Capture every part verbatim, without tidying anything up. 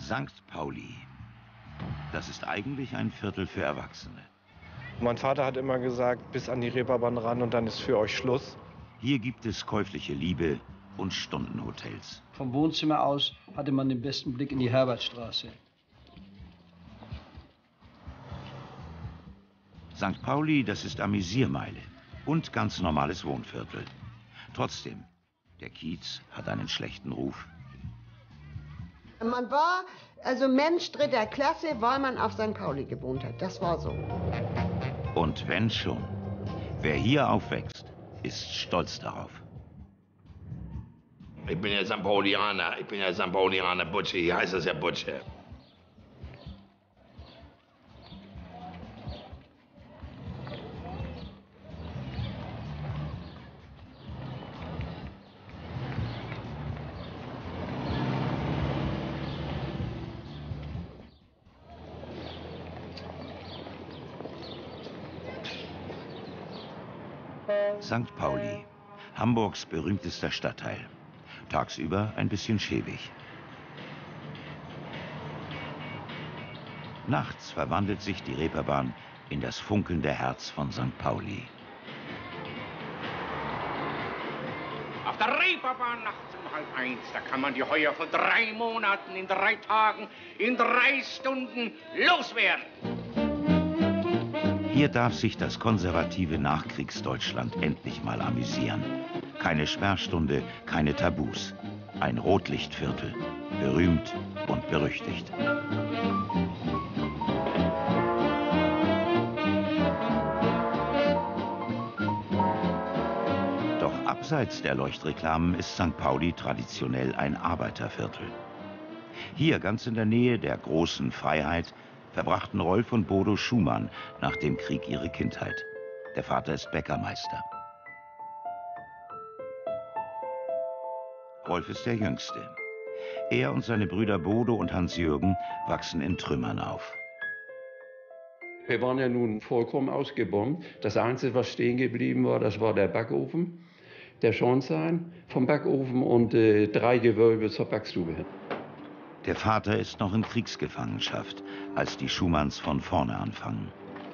Sankt Pauli. Das ist eigentlich ein Viertel für Erwachsene. Mein Vater hat immer gesagt, bis an die Reeperbahn ran und dann ist für euch Schluss. Hier gibt es käufliche Liebe und Stundenhotels. Vom Wohnzimmer aus hatte man den besten Blick in die Herbertstraße. Sankt Pauli, das ist Amüsiermeile und ganz normales Wohnviertel. Trotzdem, der Kiez hat einen schlechten Ruf. Man war also Mensch dritter Klasse, weil man auf Sankt Pauli gewohnt hat. Das war so. Und wenn schon, wer hier aufwächst, ist stolz darauf. Ich bin ja Sankt Paulianer, ich bin ja Sankt Paulianer Butsche, hier heißt das ja Butsche. Sankt Pauli, Hamburgs berühmtester Stadtteil. Tagsüber ein bisschen schäbig. Nachts verwandelt sich die Reeperbahn in das funkelnde Herz von Sankt Pauli. Auf der Reeperbahn nachts um halb eins, da kann man die Heuer von drei Monaten in drei Tagen, in drei Stunden loswerden. Hier darf sich das konservative Nachkriegsdeutschland endlich mal amüsieren. Keine Sperrstunde, keine Tabus. Ein Rotlichtviertel, berühmt und berüchtigt. Doch abseits der Leuchtreklamen ist Sankt Pauli traditionell ein Arbeiterviertel. Hier, ganz in der Nähe der großen Freiheit, verbrachten Rolf und Bodo Schumann nach dem Krieg ihre Kindheit. Der Vater ist Bäckermeister. Rolf ist der Jüngste. Er und seine Brüder Bodo und Hans-Jürgen wachsen in Trümmern auf. Wir waren ja nun vollkommen ausgebombt. Das Einzige, was stehen geblieben war, das war der Backofen, der Schornstein vom Backofen und äh, drei Gewölbe zur Backstube hin. Der Vater ist noch in Kriegsgefangenschaft, als die Schumanns von vorne anfangen.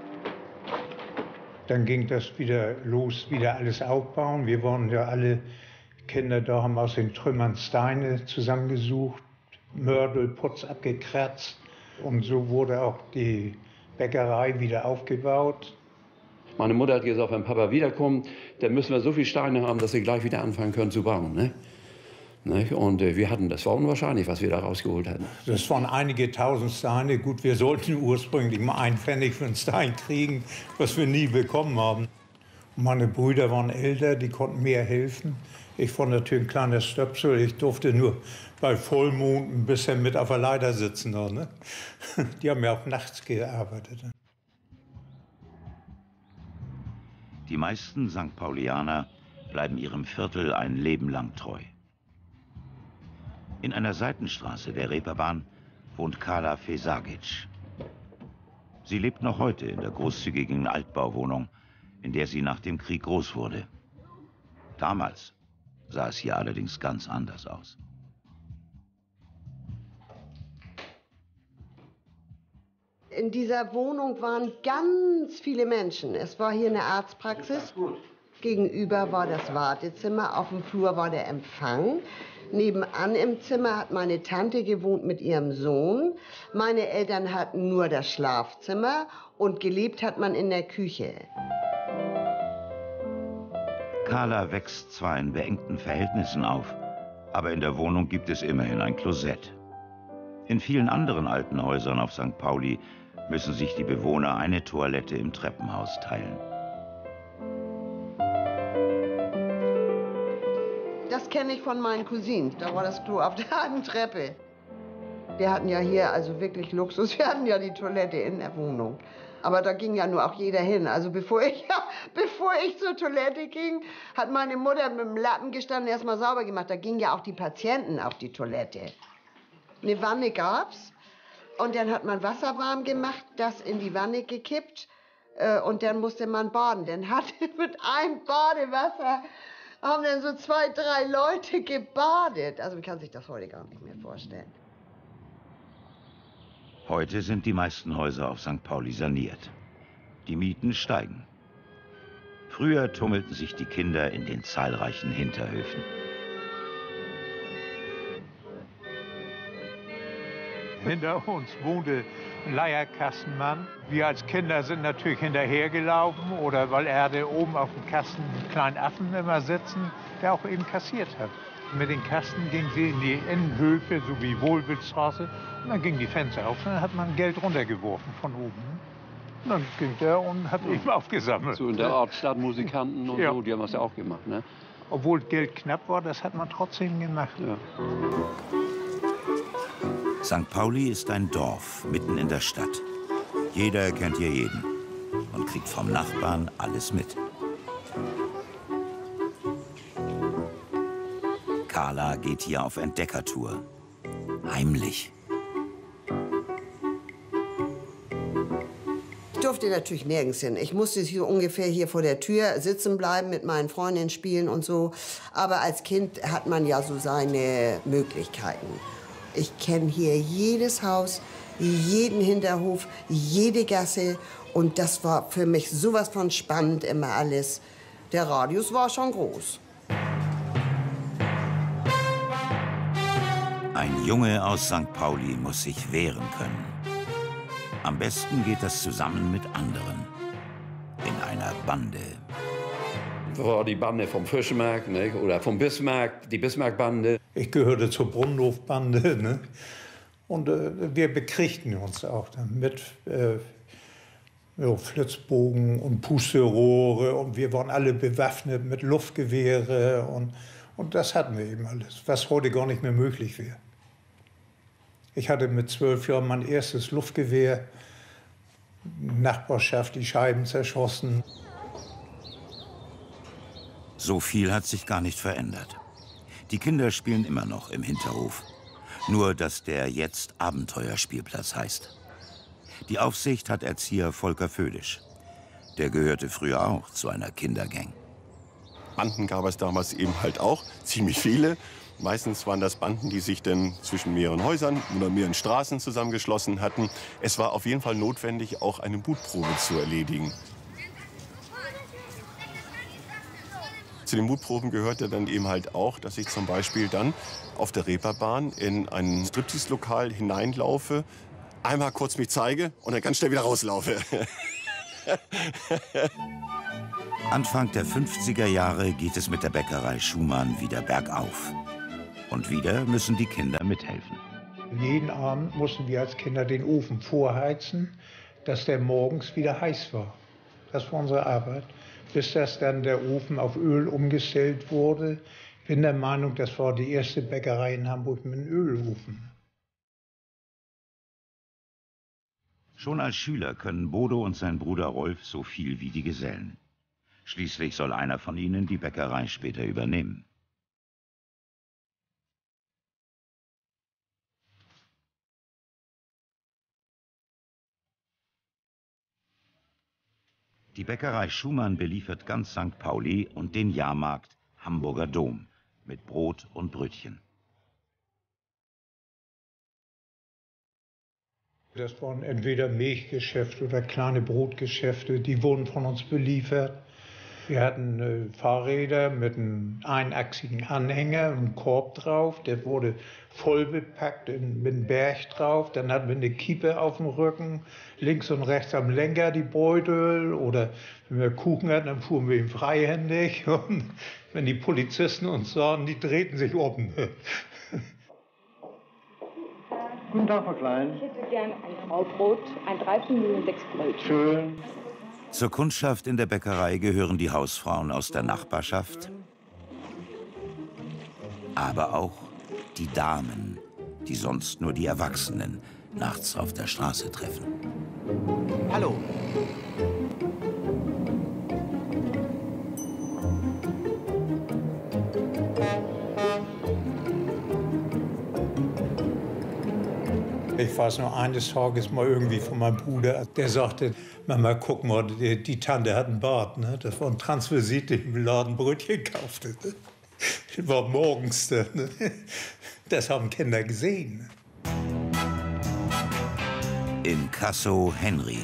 Dann ging das wieder los, wieder alles aufbauen. Wir waren ja alle Kinder da, haben aus den Trümmern Steine zusammengesucht, Mördel, Putz abgekratzt. Und so wurde auch die Bäckerei wieder aufgebaut. Meine Mutter hat gesagt, wenn Papa wiederkommt, dann müssen wir so viele Steine haben, dass wir gleich wieder anfangen können zu bauen. Ne? Und äh, wir hatten, das war unwahrscheinlich, was wir da rausgeholt hatten. Das waren einige tausend Steine. Gut, wir sollten ursprünglich mal einen Pfennig für einen Stein kriegen, was wir nie bekommen haben. Meine Brüder waren älter, die konnten mir helfen. Ich war natürlich ein kleiner Stöpsel. Ich durfte nur bei Vollmond ein bisschen mit auf der Leiter sitzen. Da, ne? Die haben ja auch nachts gearbeitet. Die meisten Sankt Paulianer bleiben ihrem Viertel ein Leben lang treu. In einer Seitenstraße der Reeperbahn wohnt Carla Fesagic. Sie lebt noch heute in der großzügigen Altbauwohnung, in der sie nach dem Krieg groß wurde. Damals sah es hier allerdings ganz anders aus. In dieser Wohnung waren ganz viele Menschen. Es war hier eine Arztpraxis. Gegenüber war das Wartezimmer, auf dem Flur war der Empfang. Nebenan im Zimmer hat meine Tante gewohnt mit ihrem Sohn. Meine Eltern hatten nur das Schlafzimmer und gelebt hat man in der Küche. Carla wächst zwar in beengten Verhältnissen auf, aber in der Wohnung gibt es immerhin ein Klosett. In vielen anderen alten Häusern auf Sankt Pauli müssen sich die Bewohner eine Toilette im Treppenhaus teilen. Das kenne ich von meinen Cousinen. Da war das Klo auf der halben Treppe. Wir hatten ja hier also wirklich Luxus. Wir hatten ja die Toilette in der Wohnung. Aber da ging ja nur auch jeder hin. Also bevor ich, ja, bevor ich zur Toilette ging, hat meine Mutter mit dem Lappen gestanden, erst mal sauber gemacht. Da gingen ja auch die Patienten auf die Toilette. Eine Wanne gab's. Und dann hat man Wasser warm gemacht, das in die Wanne gekippt. Äh, und dann musste man baden. Dann hat mit einem Badewasser haben dann so zwei, drei Leute gebadet. Also man kann sich das heute gar nicht mehr vorstellen. Heute sind die meisten Häuser auf Sankt Pauli saniert. Die Mieten steigen. Früher tummelten sich die Kinder in den zahlreichen Hinterhöfen. Hinter uns wohnte ein Leierkastenmann. Wir als Kinder sind natürlich hinterhergelaufen, oder weil er hatte oben auf dem Kasten einen kleinen Affen immer sitzen, der auch eben kassiert hat. Mit den Kasten ging sie in die Innenhöfe, so wie Wohlwildstraße, und dann gingen die Fenster auf und dann hat man Geld runtergeworfen von oben. Und dann ging der und hat eben aufgesammelt. So in der Art Stadtmusikanten und ja. so, die haben das ja auch gemacht, ne? Obwohl Geld knapp war, das hat man trotzdem gemacht. Ja. Sankt Pauli ist ein Dorf mitten in der Stadt. Jeder kennt hier jeden und kriegt vom Nachbarn alles mit. Carla geht hier auf Entdeckertour. Heimlich. Ich durfte natürlich nirgends hin. Ich musste hier ungefähr hier vor der Tür sitzen bleiben, mit meinen Freundinnen spielen und so. Aber als Kind hat man ja so seine Möglichkeiten. Ich kenne hier jedes Haus, jeden Hinterhof, jede Gasse. Und das war für mich sowas von spannend immer alles. Der Radius war schon groß. Ein Junge aus Sankt Pauli muss sich wehren können. Am besten geht das zusammen mit anderen. In einer Bande. War die Bande vom Fischmarkt, ne? Oder vom Bismarck, die Bismarck-Bande. Ich gehörte zur Brunnenhof-Bande, ne? Und äh, wir bekriegten uns auch dann mit äh, ja, Flitzbogen und Pusterohre. Und wir waren alle bewaffnet mit Luftgewehre. Und, und das hatten wir eben alles, was heute gar nicht mehr möglich wäre. Ich hatte mit zwölf Jahren mein erstes Luftgewehr. Nachbarschaft, die Scheiben zerschossen. So viel hat sich gar nicht verändert. Die Kinder spielen immer noch im Hinterhof. Nur, dass der jetzt Abenteuerspielplatz heißt. Die Aufsicht hat Erzieher Volker Födisch. Der gehörte früher auch zu einer Kindergang. Banden gab es damals eben halt auch, ziemlich viele. Meistens waren das Banden, die sich dann zwischen mehreren Häusern oder mehreren Straßen zusammengeschlossen hatten. Es war auf jeden Fall notwendig, auch eine Mutprobe zu erledigen. Zu den Mutproben gehörte dann eben halt auch, dass ich zum Beispiel dann auf der Reeperbahn in ein Striptease-Lokal hineinlaufe, einmal kurz mich zeige und dann ganz schnell wieder rauslaufe. Anfang der fünfziger Jahre geht es mit der Bäckerei Schumann wieder bergauf. Und wieder müssen die Kinder mithelfen. Jeden Abend mussten wir als Kinder den Ofen vorheizen, dass der morgens wieder heiß war. Das war unsere Arbeit. Bis das dann der Ofen auf Öl umgestellt wurde. Ich bin der Meinung, das war die erste Bäckerei in Hamburg mit einem Ölofen. Schon als Schüler können Bodo und sein Bruder Rolf so viel wie die Gesellen. Schließlich soll einer von ihnen die Bäckerei später übernehmen. Die Bäckerei Schumann beliefert ganz Sankt Pauli und den Jahrmarkt Hamburger Dom mit Brot und Brötchen. Das waren entweder Milchgeschäfte oder kleine Brotgeschäfte, die wurden von uns beliefert. Wir hatten äh, Fahrräder mit einem einachsigen Anhänger, einem Korb drauf, der wurde voll bepackt in, mit einem Berg drauf. Dann hatten wir eine Kiepe auf dem Rücken, links und rechts am Lenker die Beutel. Oder wenn wir Kuchen hatten, dann fuhren wir ihn freihändig. Und wenn die Polizisten uns sahen, die drehten sich um. Guten Tag, Frau Klein. Ich hätte gern ein Graubrot, ein Dreiviertel sechs Brötchen. Schön. Zur Kundschaft in der Bäckerei gehören die Hausfrauen aus der Nachbarschaft, aber auch die Damen, die sonst nur die Erwachsenen nachts auf der Straße treffen. Hallo. Ich weiß noch eines Tages mal irgendwie von meinem Bruder, der sagte, Mama, guck mal, die, die Tante hat einen Bart. Ne? Das war ein Transvesit, der im Laden Brötchen kaufte. Ne? Das war morgens. Ne? Das haben Kinder gesehen. Inkasso Henry.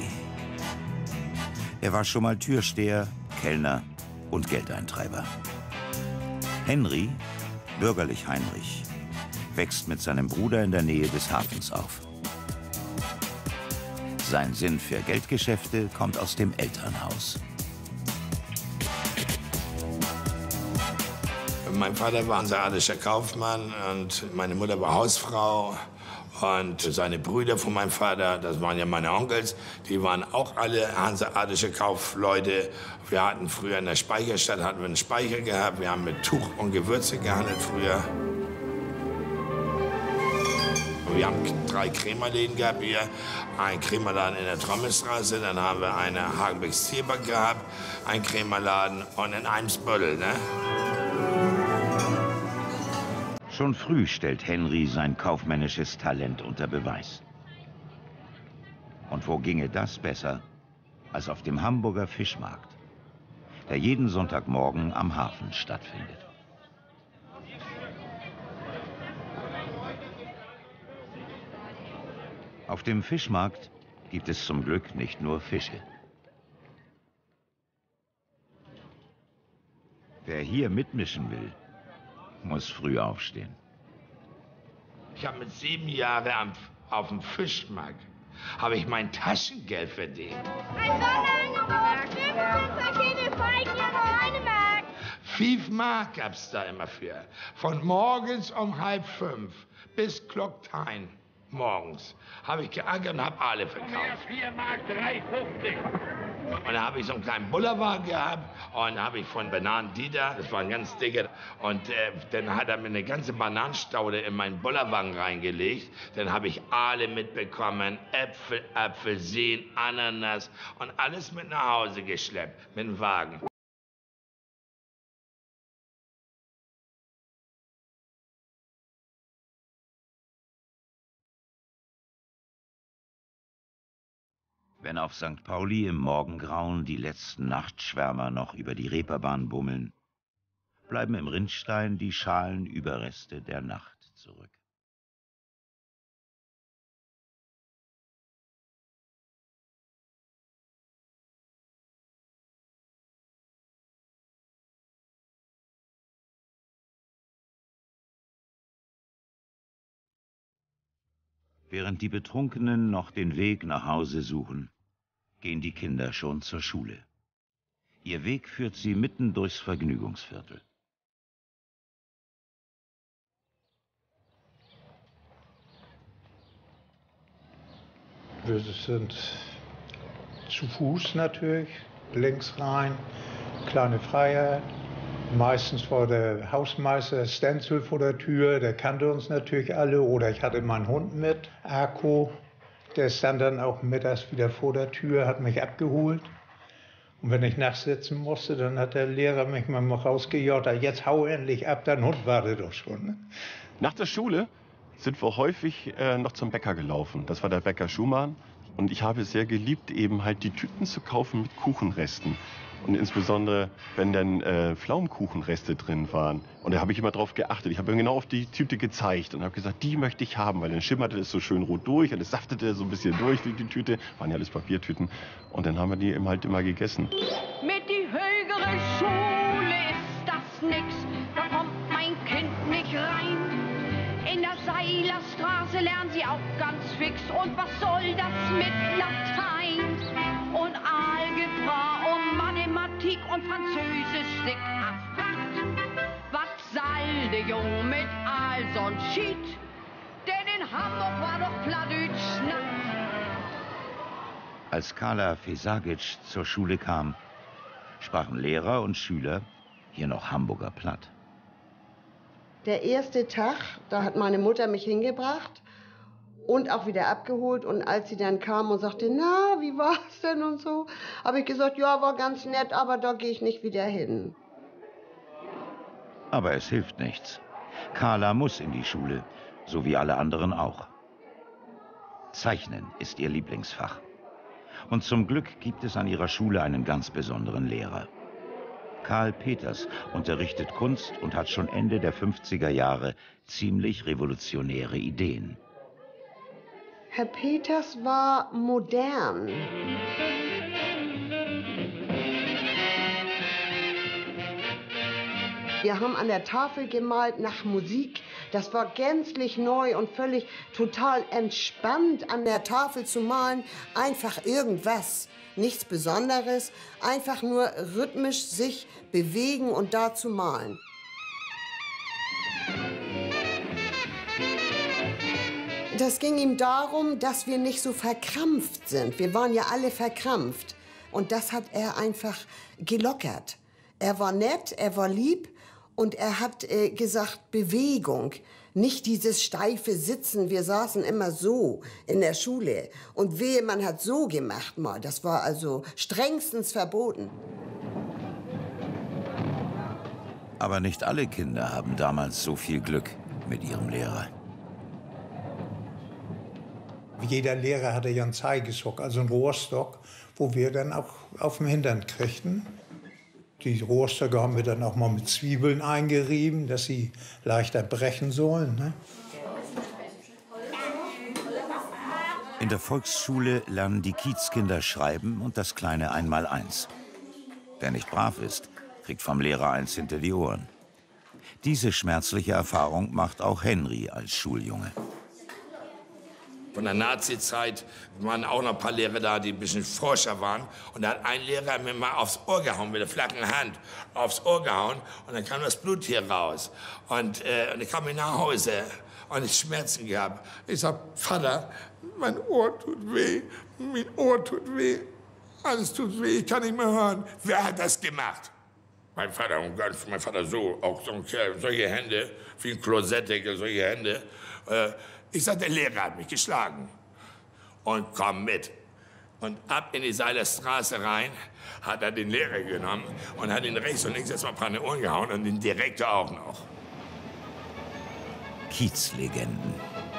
Er war schon mal Türsteher, Kellner und Geldeintreiber. Henry, bürgerlich Heinrich, wächst mit seinem Bruder in der Nähe des Hafens auf. Sein Sinn für Geldgeschäfte kommt aus dem Elternhaus. Mein Vater war hanseatischer Kaufmann und meine Mutter war Hausfrau. Und seine Brüder von meinem Vater, das waren ja meine Onkels, die waren auch alle hanseatische Kaufleute. Wir hatten früher in der Speicherstadt hatten wir einen Speicher gehabt. Wir haben mit Tuch und Gewürze gehandelt früher. Wir haben drei Krämerläden gehabt hier. Ein Krämerladen in der Trommelstraße, dann haben wir eine Hagenbecks Tierbank gehabt, ein Krämerladen und in Eimsbüttel, ne? Schon früh stellt Henry sein kaufmännisches Talent unter Beweis. Und wo ginge das besser als auf dem Hamburger Fischmarkt, der jeden Sonntagmorgen am Hafen stattfindet. Auf dem Fischmarkt gibt es zum Glück nicht nur Fische. Wer hier mitmischen will, muss früh aufstehen. Ich habe mit sieben Jahren am, auf dem Fischmarkt habe ich mein Taschengeld verdient. Ein Sonderangebot, fünfzehn Feigen, nur eine Mark. Fünf Mark gab's da immer für. Von morgens um halb fünf bis Glocktein morgens habe ich geackert und habe alle verkauft. vier Mark drei fünfzig. Und da habe ich so einen kleinen Bullerwagen gehabt und da habe ich von Bananen Dieter, das war ein ganz dicker, und äh, dann hat er mir eine ganze Bananenstaude in meinen Bullerwagen reingelegt. Dann habe ich alle mitbekommen, Äpfel, Apfelsinen, Ananas und alles mit nach Hause geschleppt, mit dem Wagen. Wenn auf Sankt Pauli im Morgengrauen die letzten Nachtschwärmer noch über die Reeperbahn bummeln, bleiben im Rinnstein die schalen Überreste der Nacht zurück. Während die Betrunkenen noch den Weg nach Hause suchen, gehen die Kinder schon zur Schule. Ihr Weg führt sie mitten durchs Vergnügungsviertel. Wir sind zu Fuß natürlich, links rein, kleine Freiheit. Meistens war der Hausmeister Stenzel vor der Tür, der kannte uns natürlich alle. Oder ich hatte meinen Hund mit, Arco, der stand dann auch mittags wieder vor der Tür, hat mich abgeholt. Und wenn ich nachsitzen musste, dann hat der Lehrer mich mal rausgejagt, jetzt hau endlich ab, dein Hund wartet doch schon. Ne? Nach der Schule sind wir häufig äh, noch zum Bäcker gelaufen. Das war der Bäcker Schumann. Und ich habe es sehr geliebt, eben halt die Tüten zu kaufen mit Kuchenresten. Und insbesondere, wenn dann äh, Pflaumenkuchenreste drin waren. Und da habe ich immer drauf geachtet. Ich habe genau auf die Tüte gezeigt und habe gesagt, die möchte ich haben, weil dann schimmerte es so schön rot durch und es saftete so ein bisschen durch, die, die Tüte. Waren ja alles Papiertüten. Und dann haben wir die eben halt immer gegessen. Mit die höhere Schule ist das nix, da kommt mein Kind nicht rein. In der Seilerstraße lernen sie auch ganz fix. Und was soll das mit Latein? Und Algebra und Mathematik und Französisch dick abstrakt. Was soll der Junge mit all so'n Schied? Denn in Hamburg war doch Plattdeutsch nackt. Als Carla Fesagic zur Schule kam, sprachen Lehrer und Schüler hier noch Hamburger Platt. Der erste Tag, da hat meine Mutter mich hingebracht und auch wieder abgeholt. Und als sie dann kam und sagte, na, wie war's denn und so, habe ich gesagt, ja, war ganz nett, aber da gehe ich nicht wieder hin. Aber es hilft nichts. Carla muss in die Schule, so wie alle anderen auch. Zeichnen ist ihr Lieblingsfach. Und zum Glück gibt es an ihrer Schule einen ganz besonderen Lehrer. Karl Peters unterrichtet Kunst und hat schon Ende der fünfziger Jahre ziemlich revolutionäre Ideen. Herr Peters war modern. Wir haben an der Tafel gemalt nach Musik. Das war gänzlich neu und völlig total entspannt, an der Tafel zu malen. Einfach irgendwas, nichts Besonderes. Einfach nur rhythmisch sich bewegen und da zu malen. Das ging ihm darum, dass wir nicht so verkrampft sind. Wir waren ja alle verkrampft. Und das hat er einfach gelockert. Er war nett, er war lieb. Und er hat äh, gesagt, Bewegung, nicht dieses steife Sitzen. Wir saßen immer so in der Schule. Und wehe, man hat so gemacht mal. Das war also strengstens verboten. Aber nicht alle Kinder haben damals so viel Glück mit ihrem Lehrer. Jeder Lehrer hatte ja einen Zeigestock, also einen Rohrstock, wo wir dann auch auf dem Hintern kriegten. Die Rohrstöcke haben wir dann auch mal mit Zwiebeln eingerieben, dass sie leichter brechen sollen. Ne? In der Volksschule lernen die Kiezkinder schreiben und das kleine Einmaleins. Wer nicht brav ist, kriegt vom Lehrer eins hinter die Ohren. Diese schmerzliche Erfahrung macht auch Henry als Schuljunge. Von der Nazi-Zeit waren auch noch ein paar Lehrer da, die ein bisschen forscher waren. Und da hat ein Lehrer mir mal aufs Ohr gehauen, mit der flachen Hand aufs Ohr gehauen. Und dann kam das Blut hier raus. Und, äh, und ich kam nach Hause und ich Schmerzen gehabt. Ich sag, Vater, mein Ohr tut weh, mein Ohr tut weh, alles tut weh, ich kann nicht mehr hören. Wer hat das gemacht? Mein Vater, und ganz, mein Vater so, auch so, solche Hände, wie ein Klosettdeckel, solche Hände. Äh, Ich sag, der Lehrer hat mich geschlagen. Und komm mit. Und ab in die Seilerstraße rein hat er den Lehrer genommen und hat ihn rechts und links erstmal ein paar in die Ohren gehauen und den Direktor auch noch. Kiezlegenden.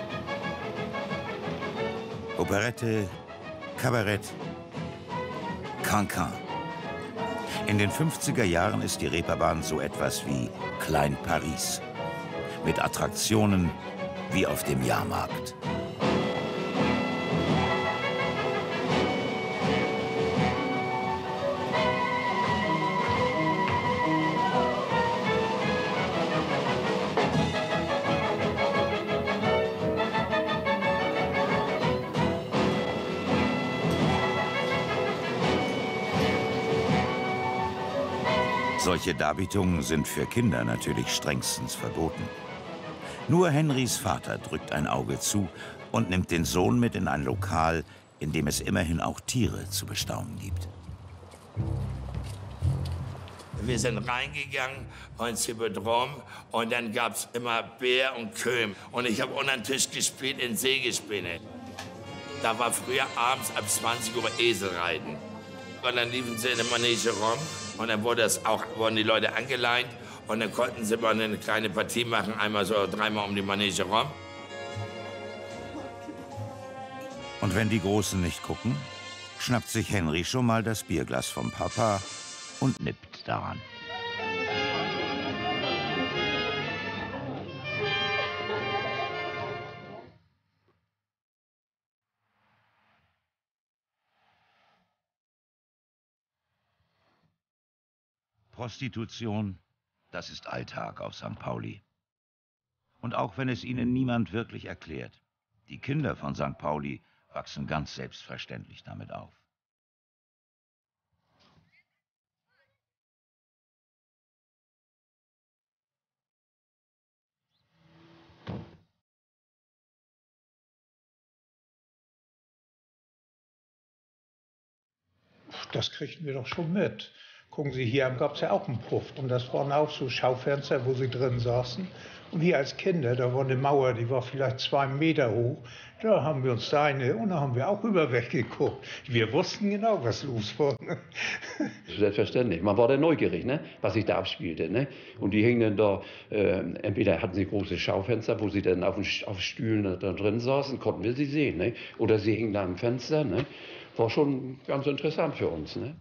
Operette, Kabarett, Cancan. In den fünfziger Jahren ist die Reeperbahn so etwas wie Klein Paris. Mit Attraktionen wie auf dem Jahrmarkt. Solche Darbietungen sind für Kinder natürlich strengstens verboten. Nur Henrys Vater drückt ein Auge zu und nimmt den Sohn mit in ein Lokal, in dem es immerhin auch Tiere zu bestaunen gibt. Wir sind reingegangen, uns Hippodrom, und dann gab es immer Bär und Köhm. Und ich habe unter den Tisch gespielt in Sägespäne. Da war früher abends ab zwanzig Uhr Eselreiten. Und dann liefen sie in der Manege rum und dann wurde das auch, wurden die Leute angeleint. Und dann konnten sie mal eine kleine Partie machen, einmal so dreimal um die Manege rum. Und wenn die Großen nicht gucken, schnappt sich Henry schon mal das Bierglas vom Papa und nippt daran. Prostitution, das ist Alltag auf Sankt Pauli. Und auch wenn es ihnen niemand wirklich erklärt, die Kinder von Sankt Pauli wachsen ganz selbstverständlich damit auf. Das kriegten wir doch schon mit. Gucken Sie, hier gab es ja auch einen Puff. Und das waren auch so Schaufenster, wo sie drin saßen. Und wir als Kinder, da war eine Mauer, die war vielleicht zwei Meter hoch. Da haben wir uns da eine, und da haben wir auch über weggeguckt. Wir wussten genau, was los war. Selbstverständlich. Man war da neugierig, ne? Was sich da abspielte. Ne? Und die hingen dann da, äh, entweder hatten sie große Schaufenster, wo sie dann auf, den, auf Stühlen da drin saßen, konnten wir sie sehen. Ne? Oder sie hingen da am Fenster. Ne? War schon ganz interessant für uns. Ne?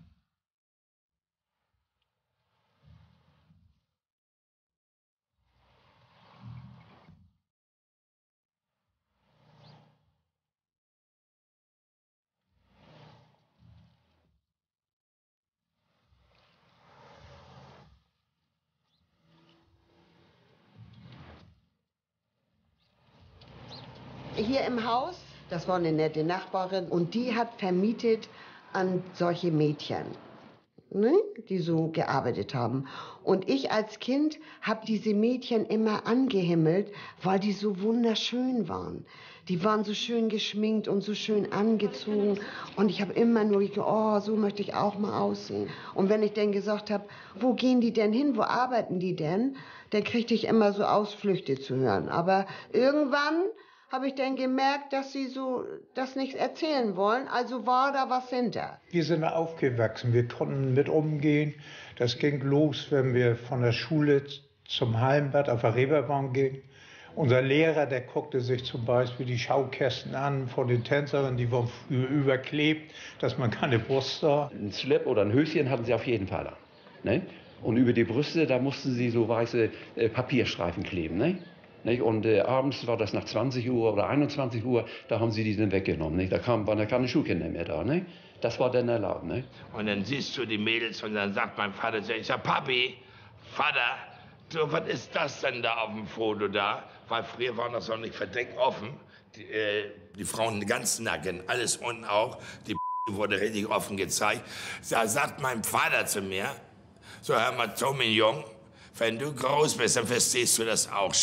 hier im Haus, das war eine nette Nachbarin und die hat vermietet an solche Mädchen, ne, die so gearbeitet haben. Und ich als Kind habe diese Mädchen immer angehimmelt, weil die so wunderschön waren. Die waren so schön geschminkt und so schön angezogen. Und ich habe immer nur gedacht, oh, so möchte ich auch mal aussehen. Und wenn ich dann gesagt habe, wo gehen die denn hin, wo arbeiten die denn, dann kriegte ich immer so Ausflüchte zu hören. Aber irgendwann habe ich dann gemerkt, dass sie so das nicht erzählen wollen. Also war da was hinter. Wir sind aufgewachsen, wir konnten mit umgehen. Das ging los, wenn wir von der Schule zum Hallenbad auf der Reeperbahn gingen. Unser Lehrer, der guckte sich zum Beispiel die Schaukästen an von den Tänzerinnen, die waren früher überklebt, dass man keine Brust sah. Ein Slip oder ein Höschen hatten sie auf jeden Fall an. Ne? Und über die Brüste, da mussten sie so weiße äh, Papierstreifen kleben. Ne? Nicht? Und äh, abends war das nach zwanzig Uhr oder einundzwanzig Uhr, da haben sie die dann weggenommen. Nicht? Da kam, waren ja keine Schulkinder mehr da. Nicht? Das war dann erlaubt. Nicht? Und dann siehst du die Mädels und dann sagt mein Vater zu ihr, ich sag, Papi, Vater, du, was ist das denn da auf dem Foto da? Weil früher waren das auch nicht verdeckt offen. Die, äh, die Frauen ganz nacken, alles unten auch. Die wurde richtig offen gezeigt. Da sagt mein Vater zu mir, so hör mal, Tommy Jung, wenn du groß bist, dann verstehst du das auch.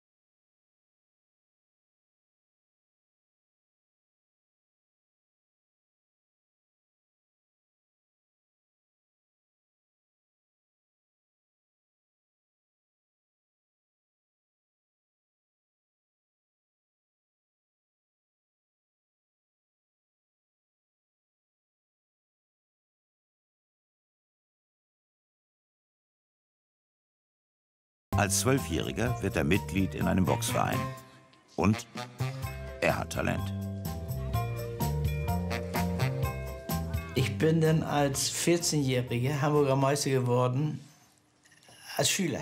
Als Zwölfjähriger wird er Mitglied in einem Boxverein. Und er hat Talent. Ich bin dann als vierzehnjähriger Hamburger Meister geworden, als Schüler.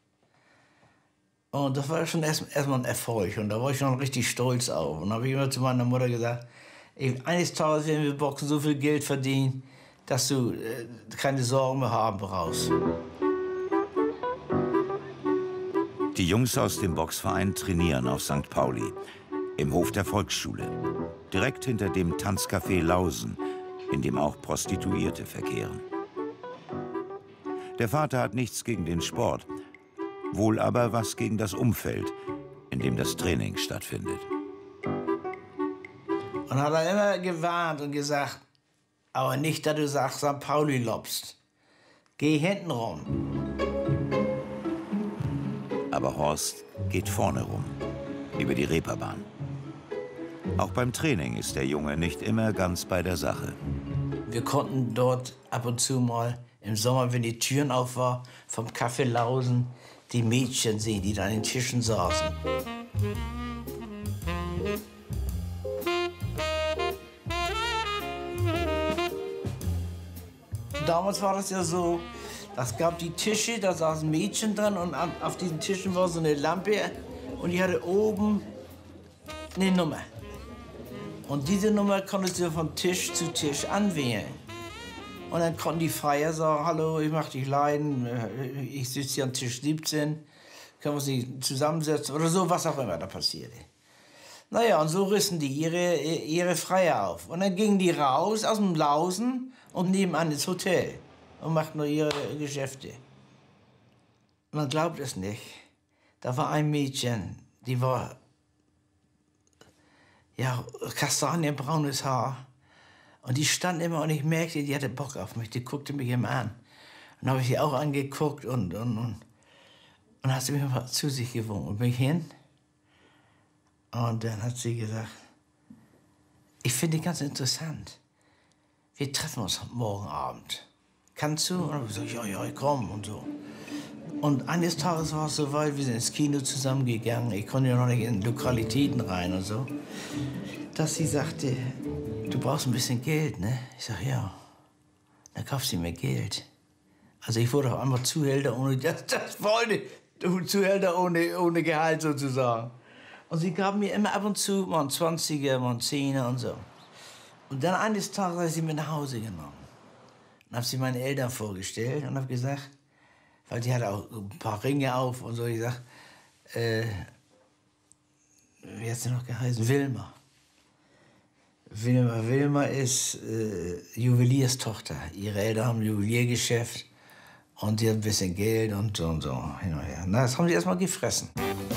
Und das war schon erst, erstmal ein Erfolg und da war ich schon richtig stolz auf. Und da habe ich immer zu meiner Mutter gesagt, eines Tages werden wir Boxen so viel Geld verdienen, dass du äh, keine Sorgen mehr haben brauchst. Die Jungs aus dem Boxverein trainieren auf Sankt Pauli, im Hof der Volksschule, direkt hinter dem Tanzcafé Lausen, in dem auch Prostituierte verkehren. Der Vater hat nichts gegen den Sport, wohl aber was gegen das Umfeld, in dem das Training stattfindet. Und hat er immer gewarnt und gesagt, aber nicht, dass du sagst, Sankt Pauli lobst. Geh hinten rum. Aber Horst geht vorne rum, über die Reeperbahn. Auch beim Training ist der Junge nicht immer ganz bei der Sache. Wir konnten dort ab und zu mal im Sommer, wenn die Türen auf waren, vom Café Lausen, die Mädchen sehen, die da an den Tischen saßen. Damals war das ja so, es gab die Tische, da saßen Mädchen dran und auf diesen Tischen war so eine Lampe und die hatte oben eine Nummer. Und diese Nummer konntest du von Tisch zu Tisch anwählen. Und dann konnten die Freier sagen, hallo, ich mach dich leiden, ich sitze hier an Tisch siebzehn, können wir sie zusammensetzen oder so, was auch immer da passierte. Naja, und so rissen die ihre, ihre Freier auf. Und dann gingen die raus aus dem Lausen und nebenan ins Hotel und machten nur ihre Geschäfte. Man glaubt es nicht. Da war ein Mädchen, die war, ja, kastanienbraunes Haar. Und die stand immer und ich merkte, die hatte Bock auf mich. Die guckte mich immer an. Und dann habe ich sie auch angeguckt und, und, und, und hat sie mich mal zu sich gewunken. Und bin ich hin. Und dann hat sie gesagt, ich finde dich ganz interessant. Wir treffen uns morgen Abend. Kannst du? Und ich so, ja, ja, ich komm und so. Und eines Tages war es soweit, wir sind ins Kino zusammengegangen. Ich konnte ja noch nicht in Lokalitäten rein und so. Dass sie sagte, du brauchst ein bisschen Geld, ne? Ich sag, ja. Dann kaufst du mir Geld. Also ich wurde auf einmal Zuhälter ohne, das, das wollte, Zuhälter ohne, ohne Gehalt sozusagen. Und sie gab mir immer ab und zu mal einen Zwanziger, mal einen Zehner und so. Und dann eines Tages habe ich sie mit nach Hause genommen. Und habe sie meinen Eltern vorgestellt und habe gesagt, weil die hatte auch ein paar Ringe auf und so, ich sag, äh, wie hat sie noch geheißen? Wilma. Wilma, Wilma ist äh, Juwelierstochter. Ihre Eltern haben ein Juweliergeschäft und die hat ein bisschen Geld und so und so hin und her. Na, das haben sie erstmal gefressen.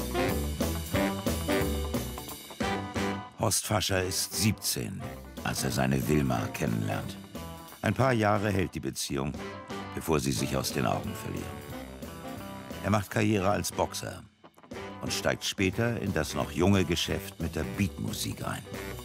Horst Fascher ist siebzehn, als er seine Wilma kennenlernt. Ein paar Jahre hält die Beziehung, bevor sie sich aus den Augen verlieren. Er macht Karriere als Boxer und steigt später in das noch junge Geschäft mit der Beatmusik ein.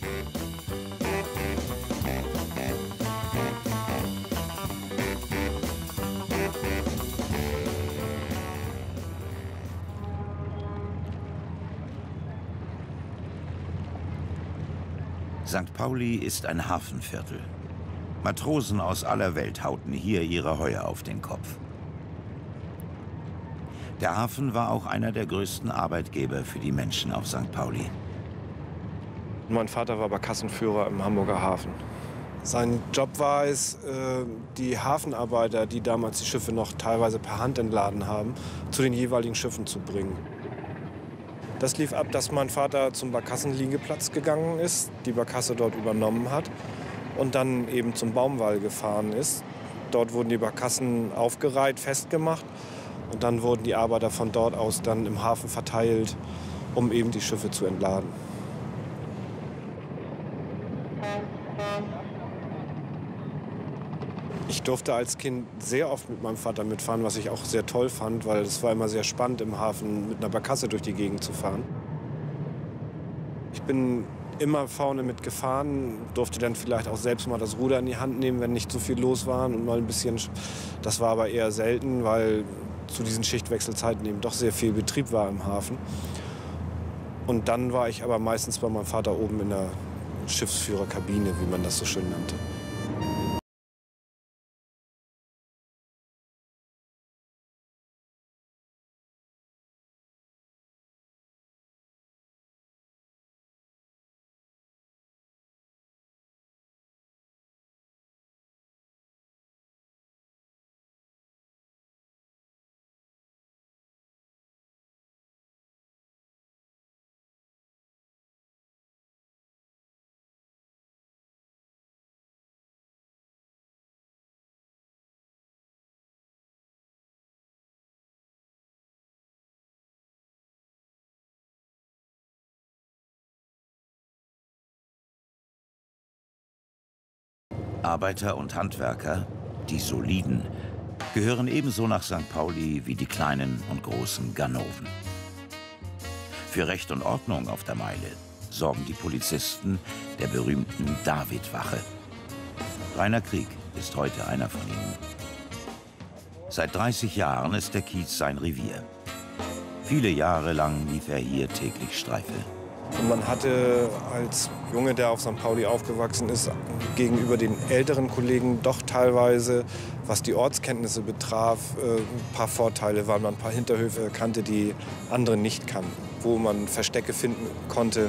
Sankt Pauli ist ein Hafenviertel. Matrosen aus aller Welt hauten hier ihre Heuer auf den Kopf. Der Hafen war auch einer der größten Arbeitgeber für die Menschen auf Sankt Pauli. Mein Vater war Barkassenführer im Hamburger Hafen. Sein Job war es, die Hafenarbeiter, die damals die Schiffe noch teilweise per Hand entladen haben, zu den jeweiligen Schiffen zu bringen. Das lief ab, dass mein Vater zum Barkassenliegeplatz gegangen ist, die Barkasse dort übernommen hat und dann eben zum Baumwall gefahren ist. Dort wurden die Barkassen aufgereiht, festgemacht und dann wurden die Arbeiter von dort aus dann im Hafen verteilt, um eben die Schiffe zu entladen. Ich durfte als Kind sehr oft mit meinem Vater mitfahren, was ich auch sehr toll fand, weil es war immer sehr spannend, im Hafen mit einer Barkasse durch die Gegend zu fahren. Ich bin immer vorne mitgefahren, durfte dann vielleicht auch selbst mal das Ruder in die Hand nehmen, wenn nicht so viel los war und mal ein bisschen. Das war aber eher selten, weil zu diesen Schichtwechselzeiten eben doch sehr viel Betrieb war im Hafen. Und dann war ich aber meistens bei meinem Vater oben in der Schiffsführerkabine, wie man das so schön nannte. Arbeiter und Handwerker, die Soliden, gehören ebenso nach Sankt Pauli wie die kleinen und großen Ganoven. Für Recht und Ordnung auf der Meile sorgen die Polizisten der berühmten Davidwache. Rainer Krieg ist heute einer von ihnen. Seit dreißig Jahren ist der Kiez sein Revier. Viele Jahre lang lief er hier täglich Streife. Und man hatte als Junge, der auf Sankt Pauli aufgewachsen ist, gegenüber den älteren Kollegen doch teilweise, was die Ortskenntnisse betraf, ein paar Vorteile, weil man ein paar Hinterhöfe kannte, die andere nicht kannten, wo man Verstecke finden konnte.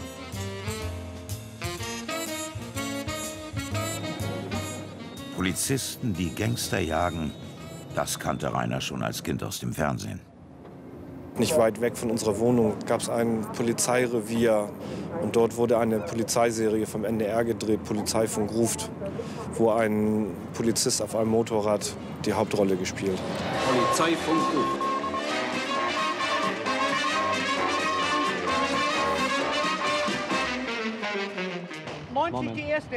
Polizisten, die Gangster jagen, das kannte Rainer schon als Kind aus dem Fernsehen. Nicht weit weg von unserer Wohnung gab es ein Polizeirevier und dort wurde eine Polizeiserie vom N D R gedreht, Polizeifunk ruft, wo ein Polizist auf einem Motorrad die Hauptrolle gespielt hat. Polizeifunk ruft. neunzig die erste.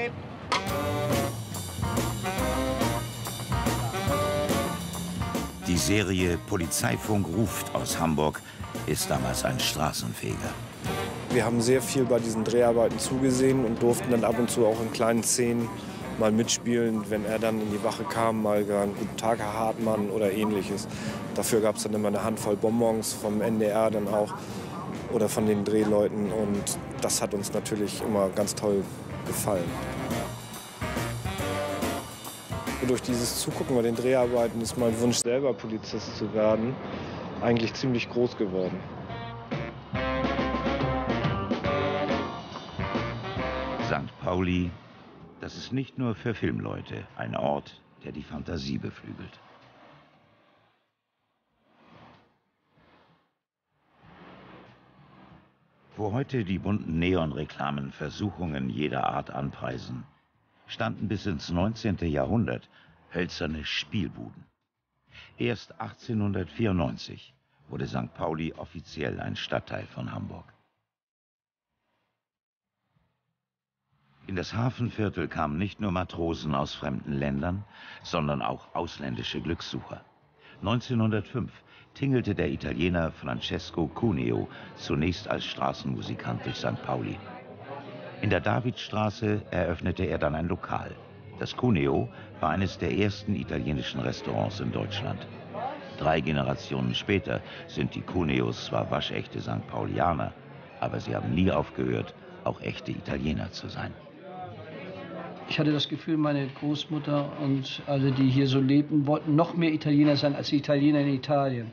Die Serie Polizeifunk ruft aus Hamburg ist damals ein Straßenfeger. Wir haben sehr viel bei diesen Dreharbeiten zugesehen und durften dann ab und zu auch in kleinen Szenen mal mitspielen, wenn er dann in die Wache kam, mal einen guten Tag, Herr Hartmann oder ähnliches. Dafür gab es dann immer eine Handvoll Bonbons vom N D R dann auch oder von den Drehleuten und das hat uns natürlich immer ganz toll gefallen. Durch dieses Zugucken bei den Dreharbeiten ist mein Wunsch, selber Polizist zu werden, eigentlich ziemlich groß geworden. Sankt Pauli, das ist nicht nur für Filmleute ein Ort, der die Fantasie beflügelt. Wo heute die bunten Neonreklamen Versuchungen jeder Art anpreisen, standen bis ins neunzehnte Jahrhundert hölzerne Spielbuden. Erst achtzehnhundertvierundneunzig wurde Sankt Pauli offiziell ein Stadtteil von Hamburg. In das Hafenviertel kamen nicht nur Matrosen aus fremden Ländern, sondern auch ausländische Glückssucher. neunzehnhundertfünf tingelte der Italiener Francesco Cuneo zunächst als Straßenmusikant durch Sankt Pauli. In der Davidstraße eröffnete er dann ein Lokal. Das Cuneo war eines der ersten italienischen Restaurants in Deutschland. Drei Generationen später sind die Cuneos zwar waschechte Sankt Paulianer, aber sie haben nie aufgehört, auch echte Italiener zu sein. Ich hatte das Gefühl, meine Großmutter und alle, die hier so lebten, wollten noch mehr Italiener sein als die Italiener in Italien.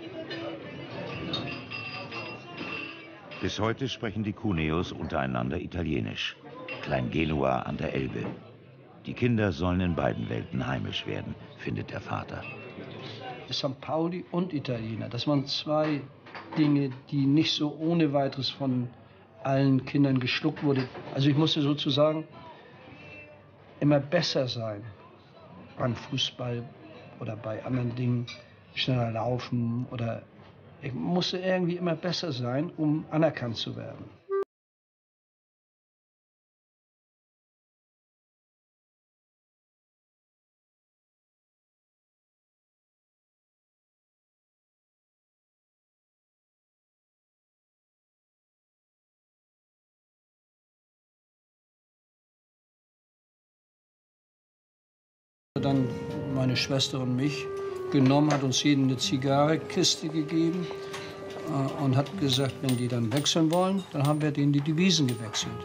Bis heute sprechen die Cuneos untereinander Italienisch. Klein Genua an der Elbe. Die Kinder sollen in beiden Welten heimisch werden, findet der Vater. Sankt Pauli und Italiener, das waren zwei Dinge, die nicht so ohne weiteres von allen Kindern geschluckt wurden. Also ich musste sozusagen immer besser sein beim Fußball oder bei anderen Dingen, schneller laufen oder ich musste irgendwie immer besser sein, um anerkannt zu werden. Dann meine Schwester und mich genommen, hat uns jedem eine Zigarrenkiste gegeben äh, und hat gesagt, wenn die dann wechseln wollen, dann haben wir denen die Devisen gewechselt.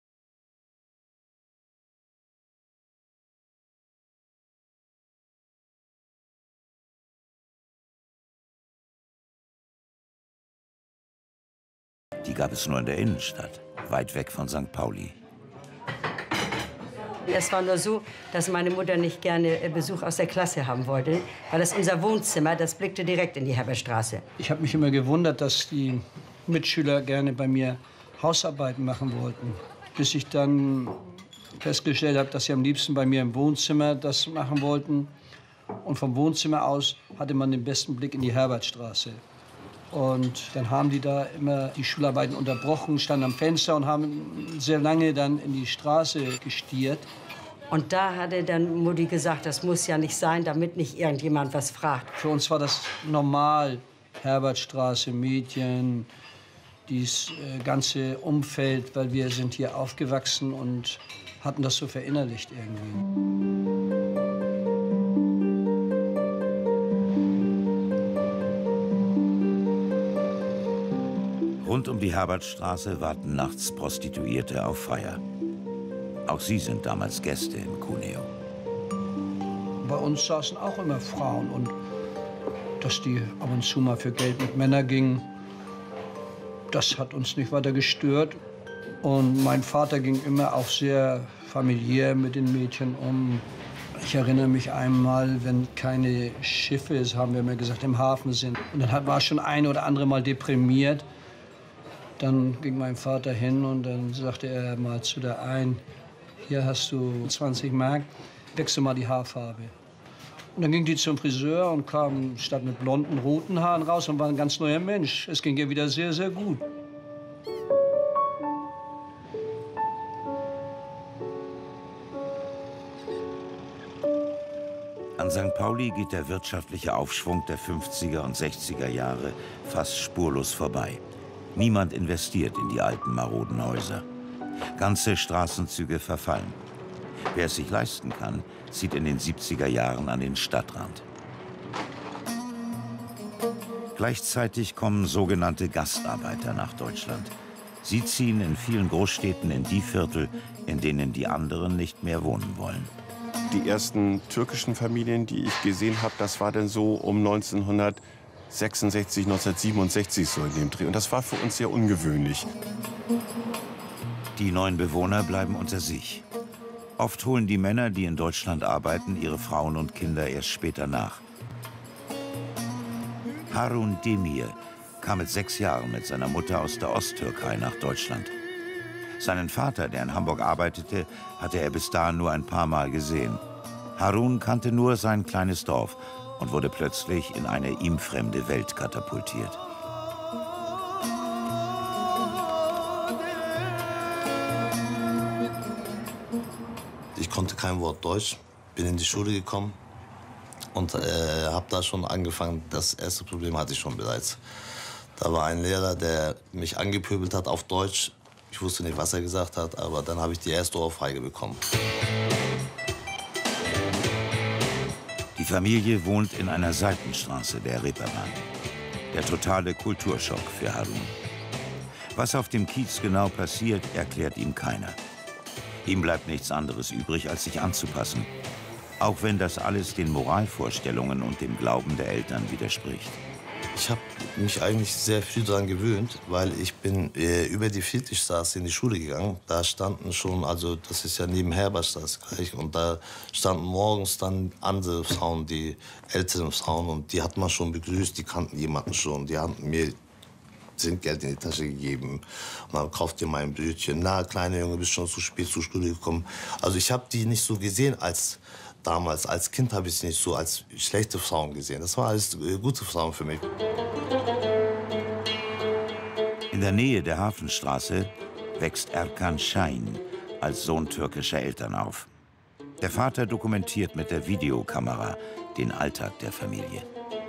Die gab es nur in der Innenstadt, weit weg von Sankt Pauli. Es war nur so, dass meine Mutter nicht gerne Besuch aus der Klasse haben wollte, weil das unser Wohnzimmer, das blickte direkt in die Herbertstraße. Ich habe mich immer gewundert, dass die Mitschüler gerne bei mir Hausarbeiten machen wollten, bis ich dann festgestellt habe, dass sie am liebsten bei mir im Wohnzimmer das machen wollten. Und vom Wohnzimmer aus hatte man den besten Blick in die Herbertstraße. Und dann haben die da immer die Schularbeiten unterbrochen, standen am Fenster und haben sehr lange dann in die Straße gestiert. Und da hatte dann Mutti gesagt, das muss ja nicht sein, damit nicht irgendjemand was fragt. Für uns war das normal, Herbertstraße, Mädchen, dieses äh, ganze Umfeld, weil wir sind hier aufgewachsen und hatten das so verinnerlicht irgendwie. Rund um die Herbertstraße warten nachts Prostituierte auf Feier. Auch sie sind damals Gäste im Cuneo. Bei uns saßen auch immer Frauen und dass die ab und zu mal für Geld mit Männern gingen, das hat uns nicht weiter gestört. Und mein Vater ging immer auch sehr familiär mit den Mädchen um. Ich erinnere mich einmal, wenn keine Schiffe, das haben wir immer gesagt, im Hafen sind. Und dann war schon ein oder andere Mal deprimiert. Dann ging mein Vater hin und dann sagte er mal zu der einen, hier hast du zwanzig Mark, wechsel mal die Haarfarbe. Und dann ging die zum Friseur und kam statt mit blonden, roten Haaren raus und war ein ganz neuer Mensch. Es ging ihr wieder sehr, sehr gut. An Sankt Pauli geht der wirtschaftliche Aufschwung der fünfziger und sechziger Jahre fast spurlos vorbei. Niemand investiert in die alten maroden Häuser. Ganze Straßenzüge verfallen. Wer es sich leisten kann, zieht in den siebziger Jahren an den Stadtrand. Gleichzeitig kommen sogenannte Gastarbeiter nach Deutschland. Sie ziehen in vielen Großstädten in die Viertel, in denen die anderen nicht mehr wohnen wollen. Die ersten türkischen Familien, die ich gesehen habe, das war dann so um neunzehnhundertsechsundsechzig, neunzehnhundertsiebenundsechzig so in dem Dreh. Und das war für uns sehr ungewöhnlich. Die neuen Bewohner bleiben unter sich. Oft holen die Männer, die in Deutschland arbeiten, ihre Frauen und Kinder erst später nach. Harun Demir kam mit sechs Jahren mit seiner Mutter aus der Osttürkei nach Deutschland. Seinen Vater, der in Hamburg arbeitete, hatte er bis dahin nur ein paar Mal gesehen. Harun kannte nur sein kleines Dorf und wurde plötzlich in eine ihm fremde Welt katapultiert. Ich konnte kein Wort Deutsch, bin in die Schule gekommen und äh, habe da schon angefangen. Das erste Problem hatte ich schon bereits. Da war ein Lehrer, der mich angepöbelt hat auf Deutsch. Ich wusste nicht, was er gesagt hat, aber dann habe ich die erste Ohrfeige bekommen. Die Familie wohnt in einer Seitenstraße der Reeperbahn. Der totale Kulturschock für Harun. Was auf dem Kiez genau passiert, erklärt ihm keiner. Ihm bleibt nichts anderes übrig, als sich anzupassen. Auch wenn das alles den Moralvorstellungen und dem Glauben der Eltern widerspricht. Ich habe mich eigentlich sehr früh daran gewöhnt, weil ich bin äh, über die Friedrichstraße in die Schule gegangen. Da standen schon, also das ist ja neben Herberstraße gleich, und da standen morgens dann andere Frauen, die älteren Frauen, und die hat man schon begrüßt, die kannten jemanden schon, die haben mir Geld in die Tasche gegeben. Und dann kauft ihr mein Brötchen. Na, kleiner Junge, bist schon zu spät zur Schule gekommen. Also ich habe die nicht so gesehen als damals. Als Kind habe ich sie nicht so als schlechte Frauen gesehen. Das waren alles äh, gute Frauen für mich. In der Nähe der Hafenstraße wächst Erkan Şahin als Sohn türkischer Eltern auf. Der Vater dokumentiert mit der Videokamera den Alltag der Familie.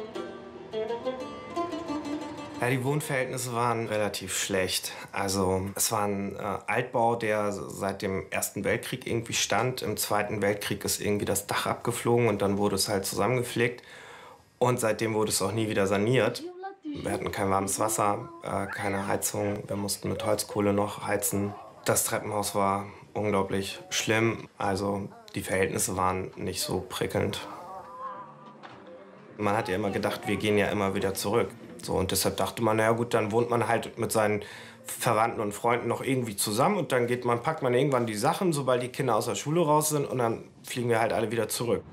Ja, die Wohnverhältnisse waren relativ schlecht. Also es war ein äh, Altbau, der seit dem Ersten Weltkrieg irgendwie stand. Im Zweiten Weltkrieg ist irgendwie das Dach abgeflogen und dann wurde es halt zusammengepflegt. Und seitdem wurde es auch nie wieder saniert. Wir hatten kein warmes Wasser, äh, keine Heizung. Wir mussten mit Holzkohle noch heizen. Das Treppenhaus war unglaublich schlimm. Also die Verhältnisse waren nicht so prickelnd. Man hat ja immer gedacht, wir gehen ja immer wieder zurück. So, und deshalb dachte man, na gut, dann wohnt man halt mit seinen Verwandten und Freunden noch irgendwie zusammen und dann geht man, packt man irgendwann die Sachen, sobald die Kinder aus der Schule raus sind, und dann fliegen wir halt alle wieder zurück.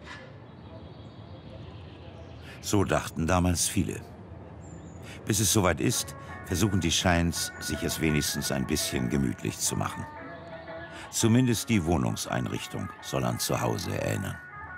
So dachten damals viele. Bis es soweit ist, versuchen die Şahins, sich es wenigstens ein bisschen gemütlich zu machen. Zumindest die Wohnungseinrichtung soll an zu Hause erinnern.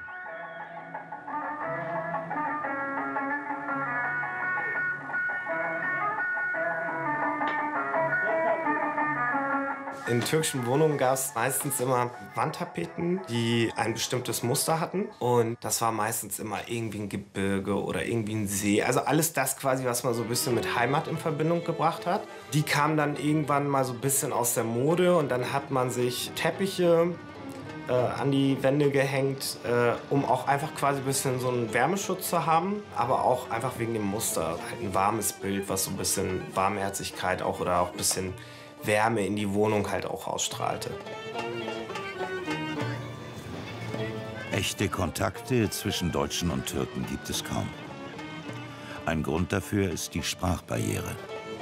In türkischen Wohnungen gab es meistens immer Wandtapeten, die ein bestimmtes Muster hatten. Und das war meistens immer irgendwie ein Gebirge oder irgendwie ein See. Also alles das quasi, was man so ein bisschen mit Heimat in Verbindung gebracht hat. Die kamen dann irgendwann mal so ein bisschen aus der Mode. Und dann hat man sich Teppiche äh, an die Wände gehängt, äh, um auch einfach quasi ein bisschen so einen Wärmeschutz zu haben. Aber auch einfach wegen dem Muster. Halt ein warmes Bild, was so ein bisschen Warmherzigkeit auch oder auch ein bisschen Wärme in die Wohnung halt auch ausstrahlte. Echte Kontakte zwischen Deutschen und Türken gibt es kaum. Ein Grund dafür ist die Sprachbarriere.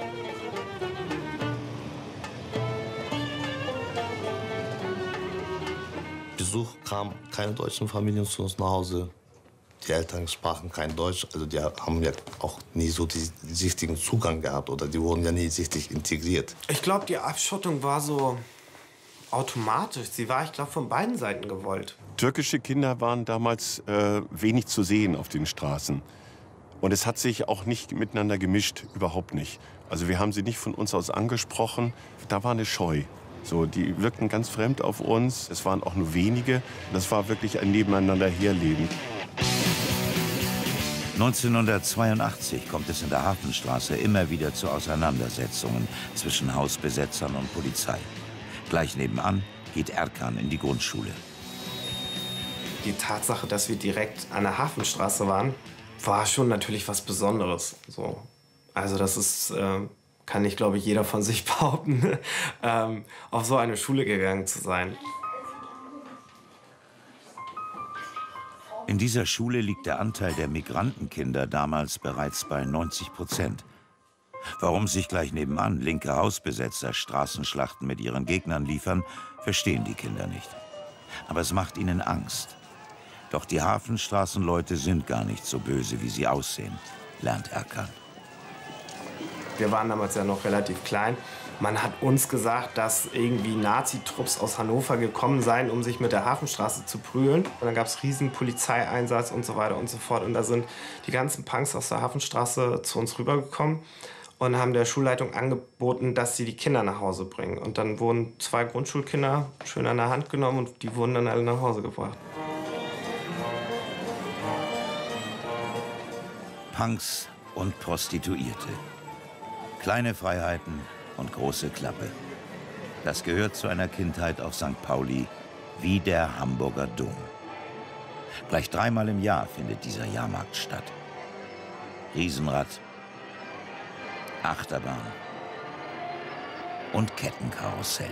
Besuch kamen keine deutschen Familien zu uns nach Hause. Die Eltern sprachen kein Deutsch, also die haben ja auch nie so den richtigen Zugang gehabt oder die wurden ja nie richtig integriert. Ich glaube, die Abschottung war so automatisch. Sie war, ich glaube, von beiden Seiten gewollt. Türkische Kinder waren damals äh, wenig zu sehen auf den Straßen. Und es hat sich auch nicht miteinander gemischt, überhaupt nicht. Also wir haben sie nicht von uns aus angesprochen. Da war eine Scheu. So, die wirkten ganz fremd auf uns. Es waren auch nur wenige. Das war wirklich ein Nebeneinander herleben. neunzehnhundertzweiundachtzig kommt es in der Hafenstraße immer wieder zu Auseinandersetzungen zwischen Hausbesetzern und Polizei. Gleich nebenan geht Erkan in die Grundschule. Die Tatsache, dass wir direkt an der Hafenstraße waren, war schon natürlich was Besonderes. So. Also das ist, äh, kann nicht, glaube ich, jeder von sich behaupten, ähm, auf so eine Schule gegangen zu sein. In dieser Schule liegt der Anteil der Migrantenkinder damals bereits bei neunzig Prozent. Warum sich gleich nebenan linke Hausbesetzer Straßenschlachten mit ihren Gegnern liefern, verstehen die Kinder nicht. Aber es macht ihnen Angst. Doch die Hafenstraßenleute sind gar nicht so böse, wie sie aussehen, lernt Erkan. Wir waren damals ja noch relativ klein. Man hat uns gesagt, dass irgendwie Nazi-Trupps aus Hannover gekommen seien, um sich mit der Hafenstraße zu prügeln. Und dann gab es riesen Polizeieinsatz und so weiter und so fort. Und da sind die ganzen Punks aus der Hafenstraße zu uns rübergekommen und haben der Schulleitung angeboten, dass sie die Kinder nach Hause bringen. Und dann wurden zwei Grundschulkinder schön an der Hand genommen und die wurden dann alle nach Hause gebracht. Punks und Prostituierte. Kleine Freiheiten und große Klappe. Das gehört zu einer Kindheit auf Sankt Pauli wie der Hamburger Dom. Gleich dreimal im Jahr findet dieser Jahrmarkt statt. Riesenrad, Achterbahn und Kettenkarussell.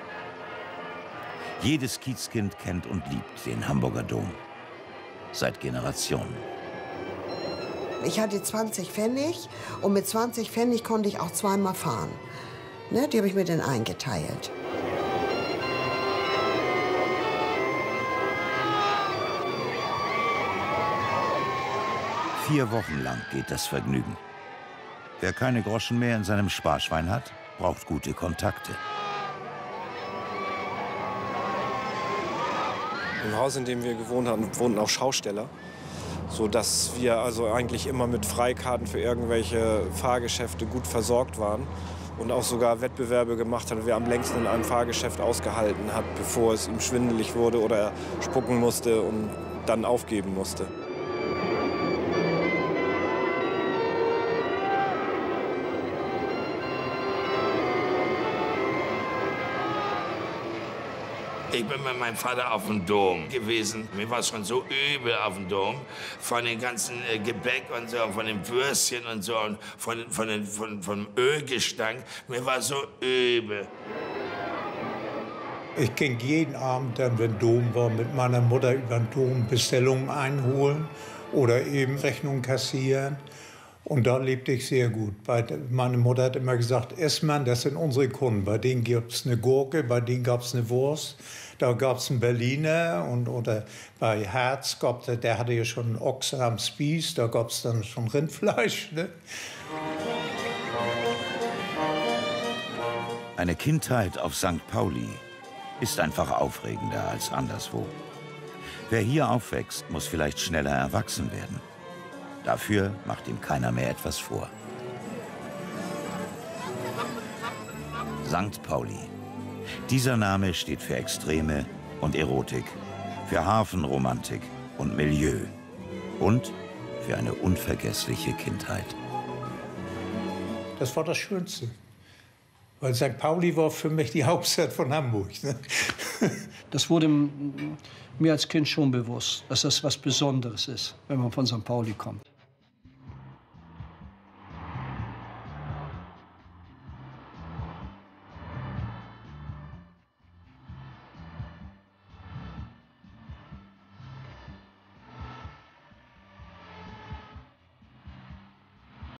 Jedes Kiezkind kennt und liebt den Hamburger Dom. Seit Generationen. Ich hatte zwanzig Pfennig und mit zwanzig Pfennig konnte ich auch zweimal fahren. Ne, die habe ich mir dann eingeteilt. Vier Wochen lang geht das Vergnügen. Wer keine Groschen mehr in seinem Sparschwein hat, braucht gute Kontakte. Im Haus, in dem wir gewohnt haben, wohnten auch Schausteller, sodass wir also eigentlich immer mit Freikarten für irgendwelche Fahrgeschäfte gut versorgt waren und auch sogar Wettbewerbe gemacht haben, wer am längsten in einem Fahrgeschäft ausgehalten hat, bevor es ihm schwindelig wurde oder er spucken musste und dann aufgeben musste. Ich bin mit meinem Vater auf dem Dom gewesen. Mir war schon so übel auf dem Dom. Von dem ganzen äh, Gebäck und so, von den Würstchen und so, und von, von, den, von, von Ölgestank. Mir war so übel. Ich ging jeden Abend, dann, wenn Dom war, mit meiner Mutter über den Dom Bestellungen einholen oder eben Rechnungen kassieren. Und da lebte ich sehr gut. Meine Mutter hat immer gesagt, Essmann, das sind unsere Kunden. Bei denen gab es eine Gurke, bei denen gab es eine Wurst. Da gab es einen Berliner und oder bei Herz, gab, der hatte ja schon einen Ochse am Spieß, da gab es dann schon Rindfleisch. Ne? Eine Kindheit auf Sankt Pauli ist einfach aufregender als anderswo. Wer hier aufwächst, muss vielleicht schneller erwachsen werden. Dafür macht ihm keiner mehr etwas vor. Sankt Pauli. Dieser Name steht für Extreme und Erotik, für Hafenromantik und Milieu und für eine unvergessliche Kindheit. Das war das Schönste. Weil Sankt Pauli war für mich die Hauptstadt von Hamburg. Ne? Das wurde mir als Kind schon bewusst, dass das was Besonderes ist, wenn man von Sankt Pauli kommt.